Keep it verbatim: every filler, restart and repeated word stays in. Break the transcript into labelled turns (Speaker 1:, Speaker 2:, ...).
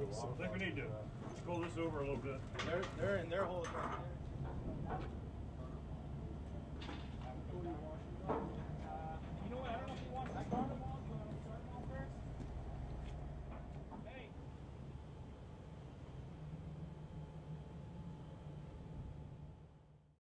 Speaker 1: I think we need to pull this over a little bit.
Speaker 2: They're, they're in their holes right there.